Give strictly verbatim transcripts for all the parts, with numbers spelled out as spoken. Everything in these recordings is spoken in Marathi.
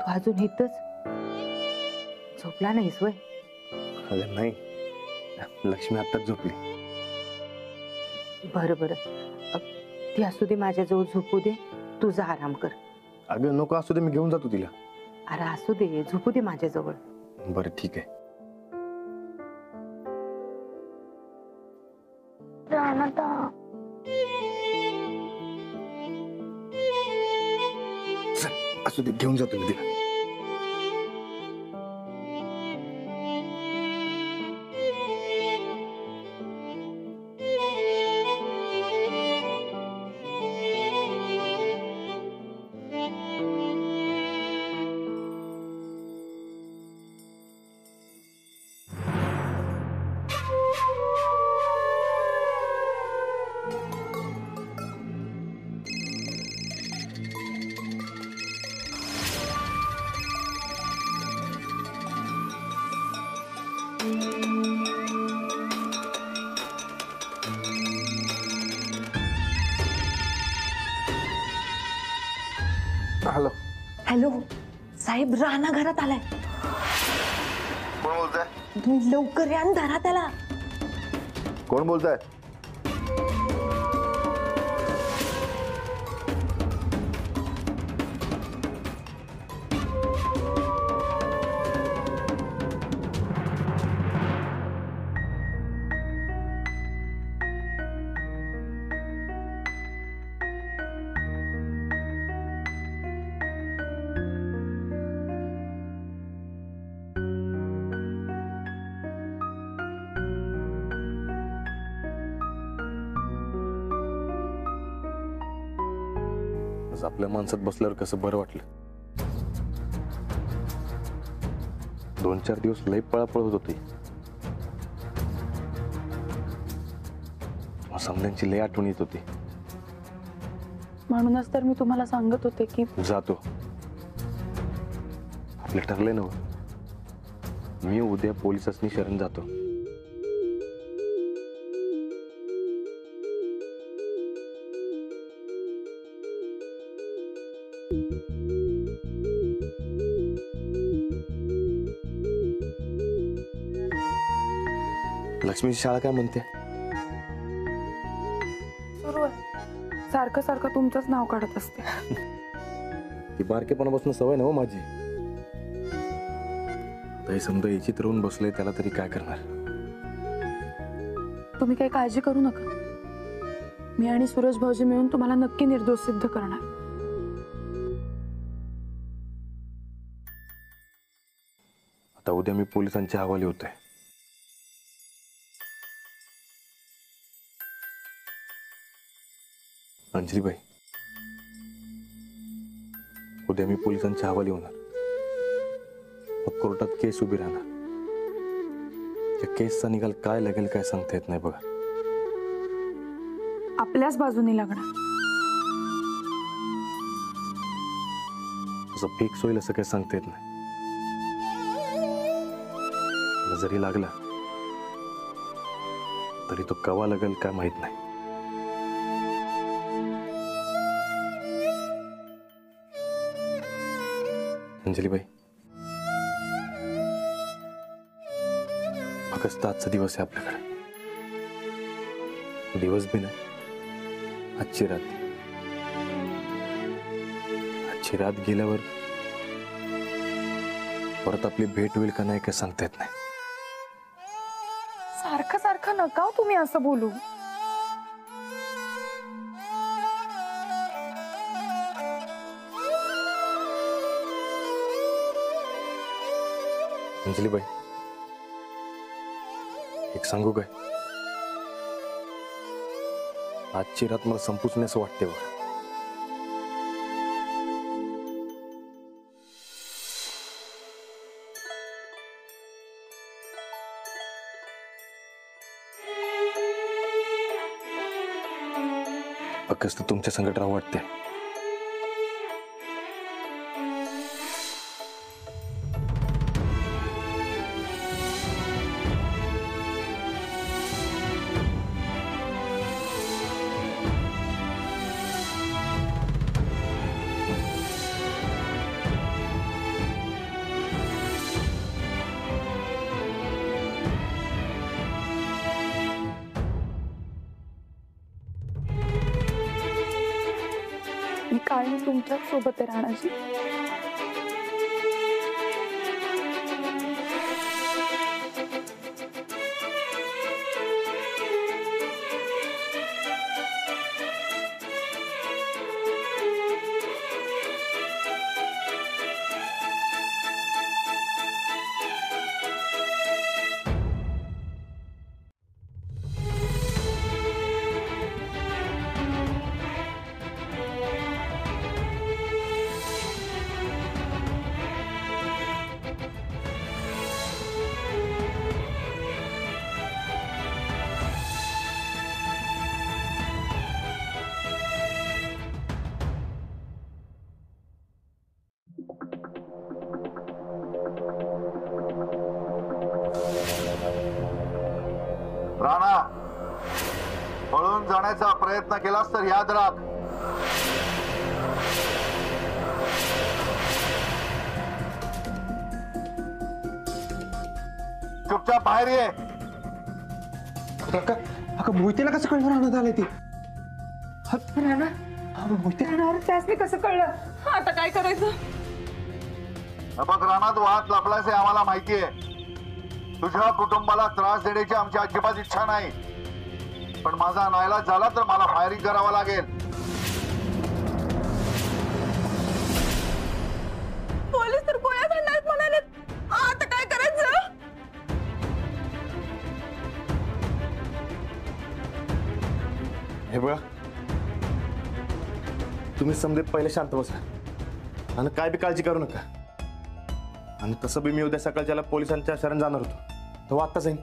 तू अजून इथंच झोपला नाहीस वय? अगं नाही, लक्ष्मी आत्ताच झोपली. बरं बरं, ती असू दे, माझ्याजवळ झोपू दे, तुझा आराम कर. अगं नको असू दे, मी घेऊन जातो तिला. अरे असू दे, झोपू दे माझ्याजवळ. बरं ठीक आहे. असू दे, घेऊन जातो मी तिला. हॅलो हॅलो साहेब, राणा घरात आलाय. कोण बोलताय? तुम्ही लवकर या आणि धरा त्याला. कोण बोलताय? आपल्या माणसात बसल्यावर कसं बरं वाटलं. दोन चार दिवस लई पळापळ होत होती. समद्यांची लई आठवण येत होती. म्हणूनच तर मी तुम्हाला सांगत होते की जातो. आपलं ठरलंय ना, मी उद्या पोलिसांनी शरण जातो. लक्ष्मीची शाळा काय म्हणते? सुरू आहे. सारखं सारखं तुमचंच नाव काढत असते. ती बारकेपणापासून सवय ना हो माझी. तरी समजा याचीत राहून बसलोय, त्याला तरी काय करणार. तुम्ही काही काळजी करू नका. मी आणि सूरज भाऊजी मिळून तुम्हाला नक्की निर्दोष सिद्ध करणार. आता उद्या मी पोलिसांच्या हवाली होतोय. अंजलीबाई, उद्या मी पोलिसांच्या हवाली होणार. मग कोर्टात केस उभी राहणार. या केसचा निकाल काय लागेल काय सांगता येत नाही बघा. आपल्याच बाजूने लागणार. असं फिक्स होईल असं काही सांगता येत नाही. जरी लागला तरी तो कवा लागेल काय माहित नाही. अंजलीबाई, फक्त आजचा दिवस आहे आपल्याकडे. दिवस बी नाही, आजची रात. आजची रात गेल्यावर परत आपली भेट होईल का नाही काय सांगता येत नाही. सारखं सारखं नका हो तुम्ही असं बोलू. अंजलीबाई, एक सांगू काय? आजची रात मला संपूच नाही असं वाटते बघा. अकस्त तुमच्या संकट राहू वाटते. कायम तुमच्याच सोबत आहे राणाजी. राणा, पळून जाण्याचा प्रयत्न केलास तर याद राख, चुपचाप बाहेर ये. अगं मोहितेला कसं कळलं राहण्यात आलंय ती? राणा मोहिते राणा त्यासनी कसं कळलं? आता काय करायचं? बघ रानात वाद लपल्याचे आम्हाला माहितीये. तुझ्या कुटुंबाला त्रास देण्याची आमची अजिबात इच्छा नाही, पण माझा नाईलाज झाला तर मला फायरिंग करावं लागेल. पोलीस तर गोळ्या घालणार म्हणाले. आता काय करायचं? हे बघा, तुम्ही समजे पहिले शांत बसा आणि काय बी काळजी करू नका. आणि तसं बी मी उद्या सकाळच्याला पोलिसांच्या शरण जाणार होतो, तो आत्ता जाईन.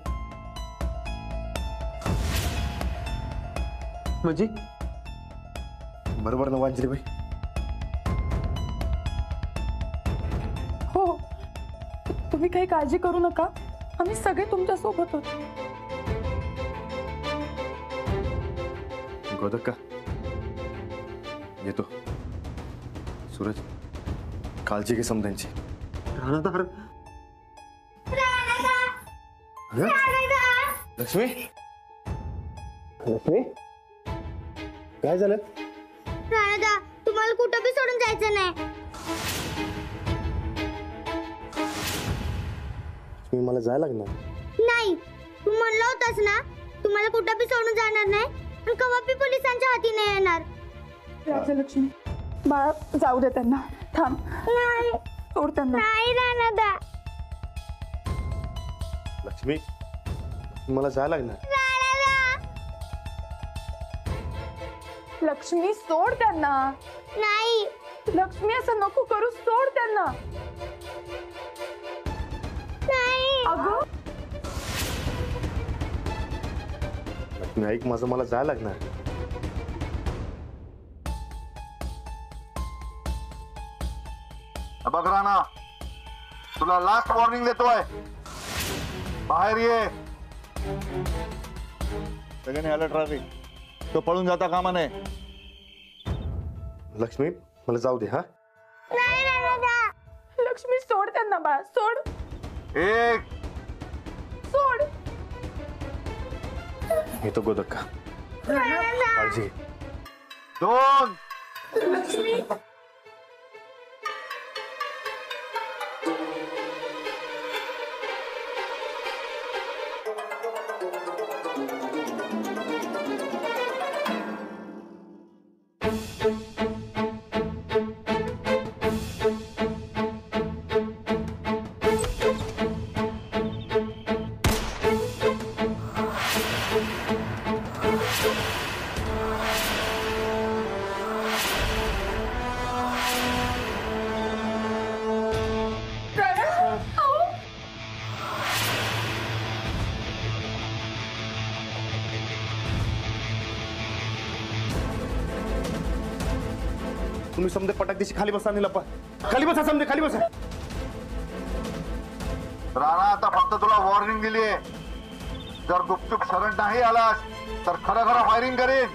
म्हणजे बरोबर ना अंजलीबाई? हो, तुम्ही काही काळजी करू नका, आम्ही सगळे तुमच्या सोबत होतो. गोदक्का येतो. सूरज, काळजी घे समजांची. राहणार लक्ष्मी, लक्ष्मी काय झालं? राणा, तुम्हाला कुठं बी सोडून जायचं नाही. लक्ष्मी, मला जायला लागणार. नाही, तू म्हणलं होतास ना तुम्हाला कुठं बी सोडून जाणार नाही आणि कवा बी पोलिसांच्या हाती नाही येणार. राजलक्ष्मी, बाळा जाऊ दे त्यांना. थांब, नाही सोड त्यांना. नाही राणा, लक्ष्मी, मला जायला लागणार. लक्ष्मी सोड त्यांना. नाही लक्ष्मी, असं नको करू, सोड त्यांना. नाही अगं लक्ष्मी ऐक माझं, मला जायला लागणार. बघ राणा, तुला लास्ट वॉर्निंग देतोय, बाहेर ये. सगळ्यांनी अलर्ट राहावे, तो पळून जाता कामा नये. लक्ष्मी, मला जाऊ दे. हा, नाही राणा, लक्ष्मी सोड त्यांना बाळा, सोड एक, सोड. येतो गोदक्का. काळजी घे. दोन, लक्ष्मी. तुम्ही समजे पटाक दिशी खाली बसा आणि लपा. खाली बसा, समजे खाली बसा. राणा, आता फक्त तुला वॉर्निंग दिलीये, जर गुपचूप शरण नाही आलास तर खरं खरं फायरिंग करेन.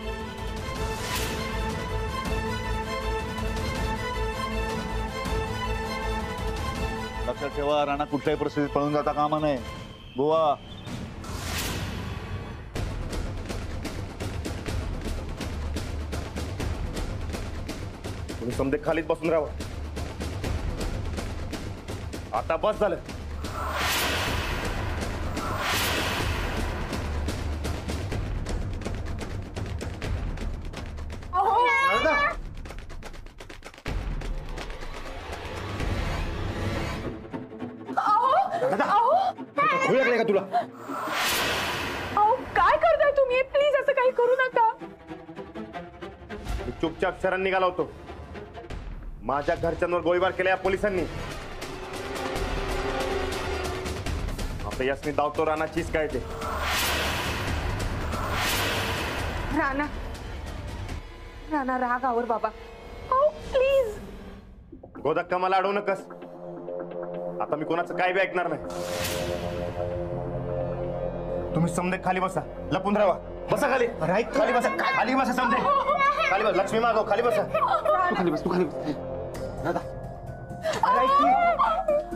लक्षात ठेवा, राणा कुठल्याही परिस्थितीत पळून जाता कामा नये. बुवा, तुम्ही समजे खालीच बसून राहा. आता बस झालं. खुळ लागले का तुला? अहो काय करताय तुम्ही? प्लीज असं काही करू नका. मी चुपचाप शरण निघाला होतो. माझ्या घरच्यांवर गोळीबार केला या पोलिसांनी. आता यासनी धावतो रानाचीच काय ते. राणा राणा रागावर बाबा. अहो प्लीज. गोदक्का मला अडवू नकस. आता मी कोणाचं काय बी ऐकणार नाही. तुम्ही समजे खाली बसा. लपून राहा. बसा खाली. खाली बसा. खाली बसा समजे. खाली बस. लक्ष्मी मागव. खाली बसा. तू खाली बस, तू खाली बस. दादा अरे ऐक की.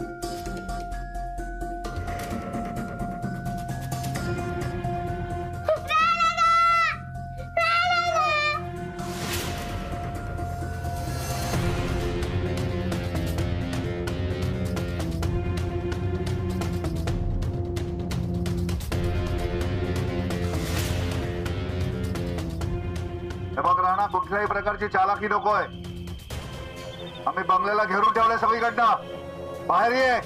हे बघ राणा, कुठल्याही प्रकारची चालाकी नकोय. आम्ही बंगल्याला घेरून ठेवलंय सगळीकडनं. बाहेर ये.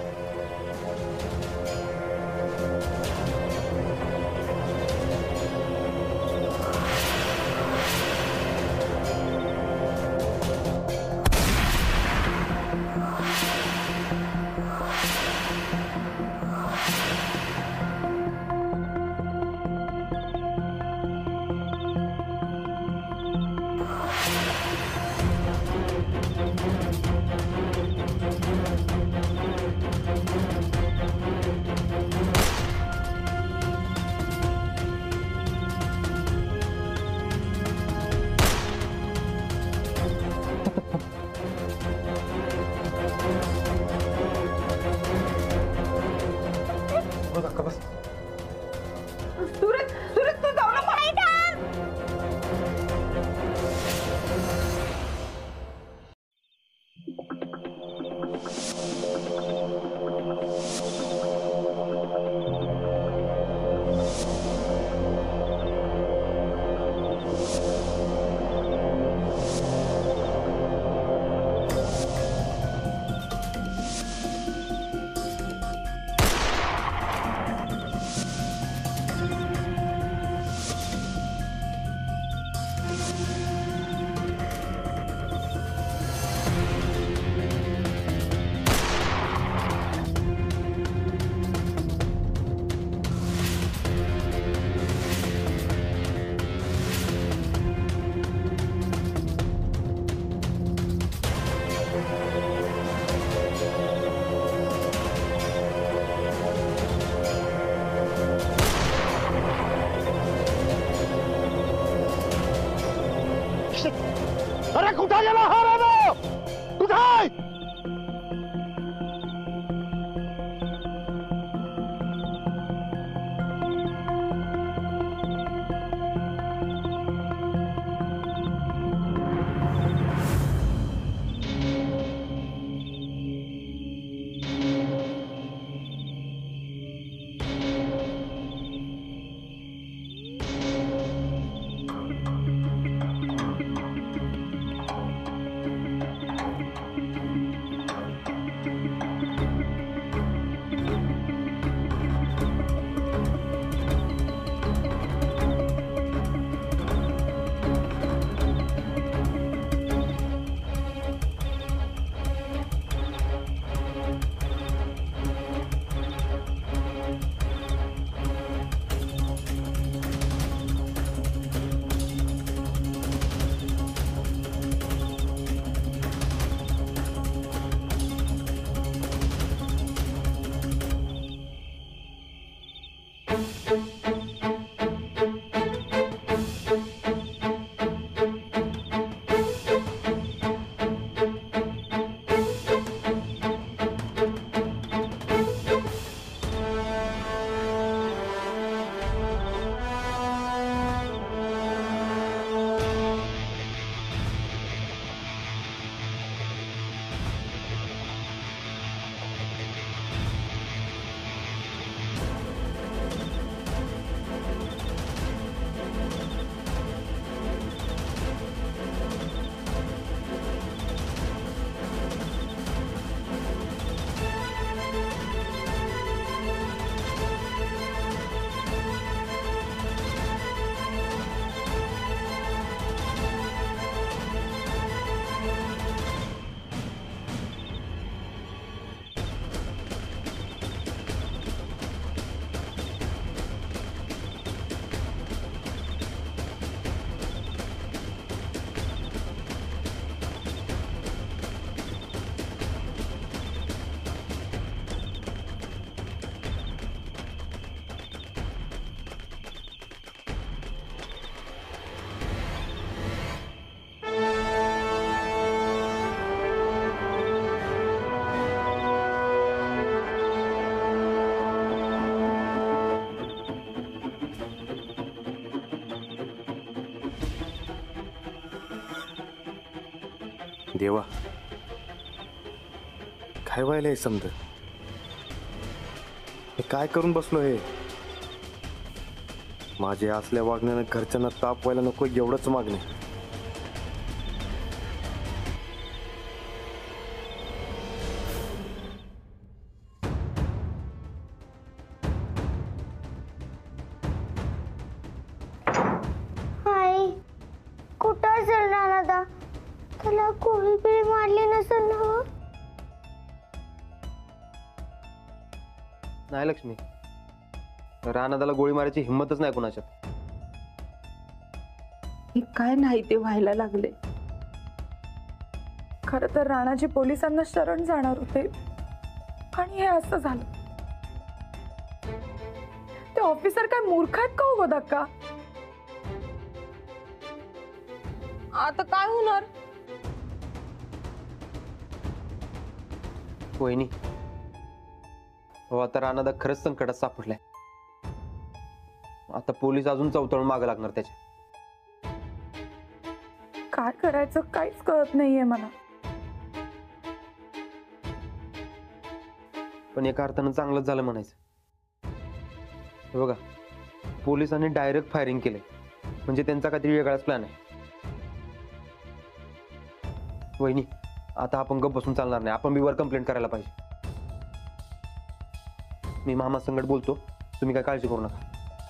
गोदक्का बस. सूरज सूरज तू जाऊ नको. अरे कुठं गेला हा राणा? कुठं आहे? देवा काय व्हायला हे समज हे काय करून बसलो हे माझे असल्या वागण्यानं घरच्यांना ताप व्हायला नको एवढंच मागणे आई कुठं असेल राणादा त्याला कोणी पिळी मारली नसेल ना हो? नाही लक्ष्मी, रानादाला गोळी मारायची हिंमतच नाही कुणाच्यात. हे काय नाही ते व्हायला लागले. खर तर राणाजी पोलिसांना शरण जाणार होते आणि हे असं झालं. ते ऑफिसर काय मूर्ख आहेत का हो धक्का? आता काय होणार? वहिनी, हो आता रानादा खरंच संकटात सापडलाय. आता पोलीस अजून चौतळून मागे लागणार त्याच्या. काय करायचं काहीच कळत नाहीये मला. पण एका अर्थानं चांगलंच झालं म्हणायचं. हे बघा, पोलिसांनी डायरेक्ट फायरिंग केले म्हणजे त्यांचा काहीतरी वेगळाच प्लॅन आहे. वहिनी, आता आपण गप बसून चालणार नाही. आपण बीवर कंप्लेंट करायला पाहिजे. मी मामा संगत बोलतो, तुम्ही काय काळजी करू नका.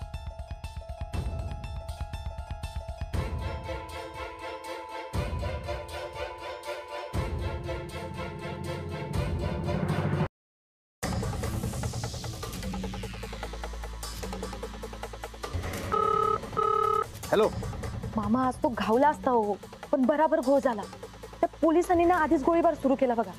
हॅलो मामा, आज तो घावला असता हो, पण बराबर घोळ झाला. त्या पोलिसांनी ना आधीच गोळीबार सुरू केला बघा.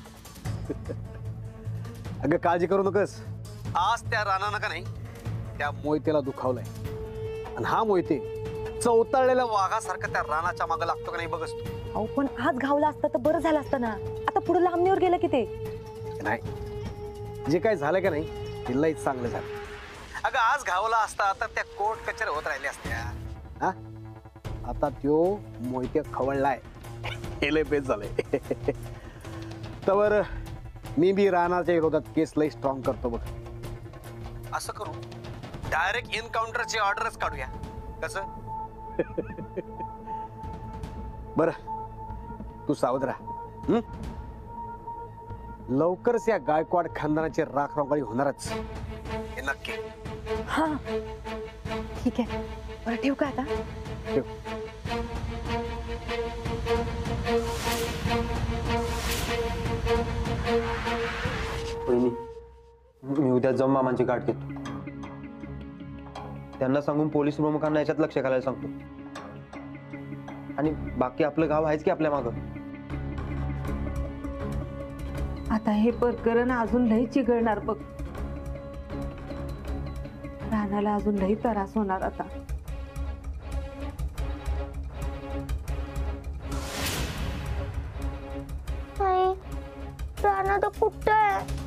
अगं काळजी करू नकोस. आज त्या रानानं का नाही त्या मोहितेला दुखावलंय आणि हा मोहिते चौताळलेल्या वाघासारखा त्या रानाच्या मागे लागतो का नाही बघस तू. अहो पण आज घावला असता तर बरं झालं असतं ना. आता पुढे लांबणीवर गेलं की ते. नाही, जे काय झालं का नाही ते लईच चांगलं झालं. अगं आज घावला असता तर त्या कोर्ट कचेऱ्या होत राहिल्या असत्या. हा आता त्यो मोहिते खवळलाय, हे लय बेस झालंय. तर मी बी रानाच्या विरोधात केस लई स्ट्रॉंग करतो बघ. असं करू, डायरेक्ट एन्काउंटरची ऑर्डरच काढूया. कसं? बर, तू सावध राहा. हं? लवकरच या गायकवाड खानदानाची राख रंगोळी होणारच, हे नक्की. हा ठीक आहे, बरं ठेवू का आता? ठेव. वहिनी, मी उद्या जाऊन मामांची गाठ घेतो. त्यांना सांगून पोलीस प्रमुखांना याच्यात लक्ष घालायला सांगतो. आणि बाकी आपलं गाव आहेच की आपल्या मागं. आता हे प्रकरण अजून लई चिघळणार बघ. रानाला अजून लई त्रास होणार आता. आई राणा तर कुठं आहे?